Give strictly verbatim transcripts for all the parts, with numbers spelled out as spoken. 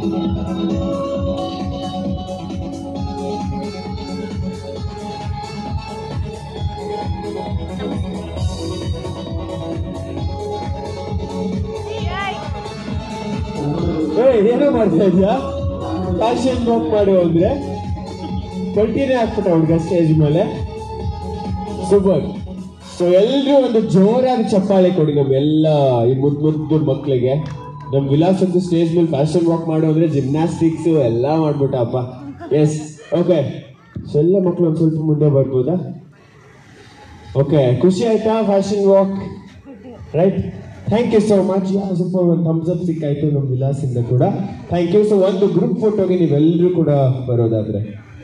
ಏನೋ ಮಾಡ್ತಾ ಇದೆಯಾ? ಫ್ಯಾಷನ್ ವಾಕ್ ಮಾಡಿ ಹೋದ್ರೆ ಕಂಟಿನ್ಯೂ ಆಗ್ಬಿಟ್ಟ ಹುಡುಗ ಸ್ಟೇಜ್ ಮೇಲೆ. ಸೂಪರ್. ಸೊ ಎಲ್ರೂ ಒಂದು ಜೋರಾಗಿ ಚಪ್ಪಾಳೆ ಕೊಡಿ ನಮ್ಮೆಲ್ಲ ಈ ಮುದ್ದು ಮುದ್ದು ಮಕ್ಕಳಿಗೆ. ನಮ್ ವಿಲಾಸ್ ಅಂತೂ ಸ್ಟೇಜ್ ಮೇಲೆ ಫ್ಯಾಷನ್ ವಾಕ್ ಮಾಡೋ ಅಂದ್ರೆ ಜಿಮ್ನಾಸ್ಟಿಕ್ಸ್ ಎಲ್ಲ ಮಾಡ್ಬಿಟ್ಟಪ್ಪ. S, okay. ಸೊ ಎಲ್ಲ ಮಕ್ಕಳು ಒಂದು ಸ್ವಲ್ಪ ಮುಂದೆ ಬರ್ಬೋದಾ? ಓಕೆ, ಖುಷಿ ಆಯ್ತಾ fashion walk? Right, thank you so much. ಸ್ವಲ್ಪ ಒಂದು ಥಮ್ಸ್ ಅಪ್ ಸಿಕ್ಕಾಯ್ತು ನಮ್ಮ ವಿಲಾಸಿಂದ ಕೂಡ. Thank you. ಸೊ ಒಂದು ಗ್ರೂಪ್ ಫೋಟೋಗೆ ನೀವೆಲ್ಲರೂ ಕೂಡ ಬರೋದಾದ್ರೆ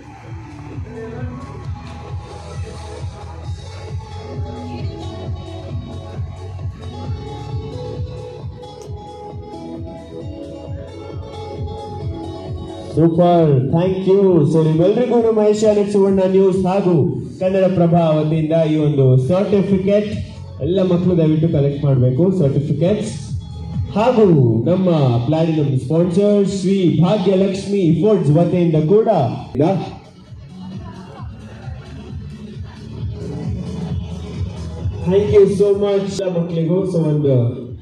ಸೂಪರ್, ಥ್ಯಾಂಕ್ ಯು. ಸೊ ನಿಮ್ಮೆಲ್ಲರಿಗೂ ನಮ್ಮ ಏಷ್ಯಾನೆಟ್ ಸುವರ್ಣ ನ್ಯೂಸ್ ಹಾಗೂ ಕನ್ನಡ ಪ್ರಭಾ ವತಿಯಿಂದ ಈ ಒಂದು ಸರ್ಟಿಫಿಕೇಟ್ ಎಲ್ಲ ಮಕ್ಕಳು ದಯವಿಟ್ಟು ಕಲೆಕ್ಟ್ ಮಾಡಬೇಕು. ಸರ್ಟಿಫಿಕೇಟ್ಸ್ ಹಾಗೂ ನಮ್ಮ platinum sponsor Shri Bhagyalakshmi foods ವತಿಯಿಂದ ಕೂಡ ಥ್ಯಾಂಕ್ ಯು ಸೋ ಮಚ್ ಮಕ್ಕಳಿಗೂ. ಸೊ ಒಂದು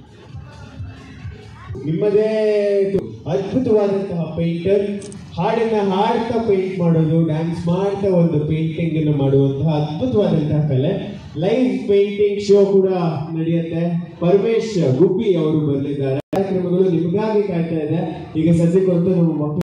ನಿಮ್ಮದೇ ಅದ್ಭುತವಾದಂತಹ ಪೇಂಟರ್, ಹಾಡನ್ನ ಹಾಡ್ತಾ ಪೇಂಟ್ ಮಾಡೋದು, ಡ್ಯಾನ್ಸ್ ಮಾಡ್ತಾ ಒಂದು ಪೇಂಟಿಂಗ್ ಅನ್ನು ಮಾಡುವಂತಹ ಅದ್ಭುತವಾದಂತಹ ಕಲೆ. ಲೈವ್ ಪೇಂಟಿಂಗ್ ಶೋ ಕೂಡ ನಡೆಯುತ್ತೆ. ಪರಮೇಶ್ ಗುಬ್ಬಿ ಅವರು ಬರಲಿದ್ದಾರೆ. ಕಾರ್ಯಕ್ರಮಗಳು ನಿಮಗಾಗಿ ಕಾಯ್ತಾ ಇದೆ. ಈಗ ಸದ್ಯಕ್ಕಂತೂ ನಮ್ಮ ಮಕ್ಕಳು